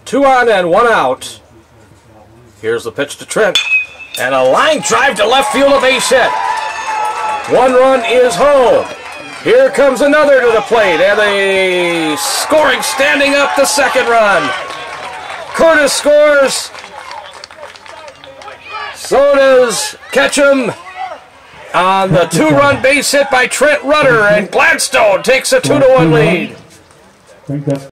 2 on and 1 out. Here's the pitch to Trent. And a line drive to left field, a base hit. 1 run is home. Here comes another to the plate, and a scoring standing up the second run. Curtis scores. So does Ketchum on the 2-run base hit by Trent Rutter, and Gladstone takes a 2-1 lead.